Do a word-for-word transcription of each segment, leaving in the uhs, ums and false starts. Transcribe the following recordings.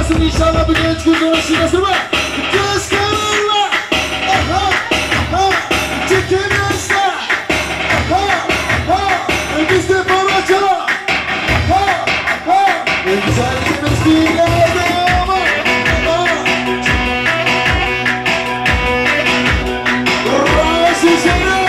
olmasın inşallah bu genç kız arasındası mı? Kıskanırlar. Aha, aha, çekemezler. Aha, aha, biz de paracala. Aha, aha, güzelliğimiz bir yerde ama. Burası senin.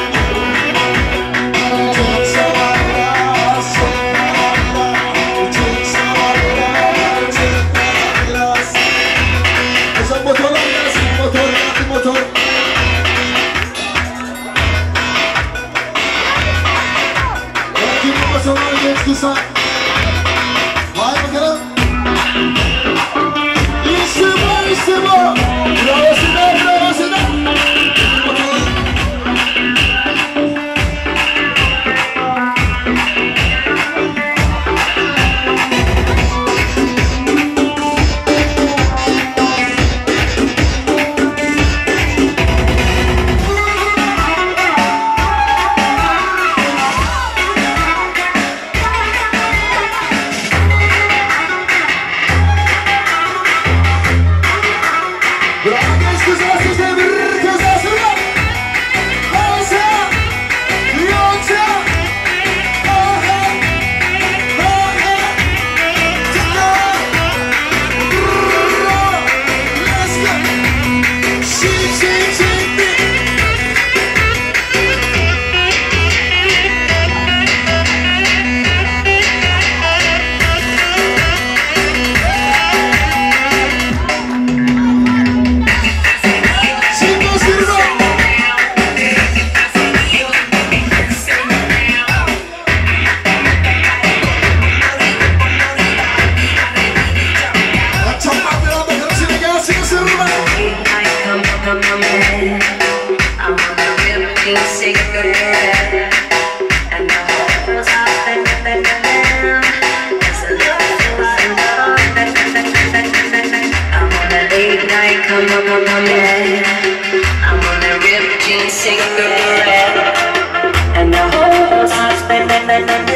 Çok severler, severler. Çok severler, severler. Mesela motorlar gelsin, motor, hadi motor. Kim babası var genç kısa? Vay bakalım. İşte bu, işte bu. Bravo Sinan, bravo Sinan. Bravo genç kızlar, size bir kazasıyla. Havası, yoksa, aha, aha, tıkla, brrrr, let's go. Shake, shake, shake me. Singo, singo. Çapak bir anda karşına gelsin ısırma. I'm on a ripped jeans cigarette, and the whole house spinning.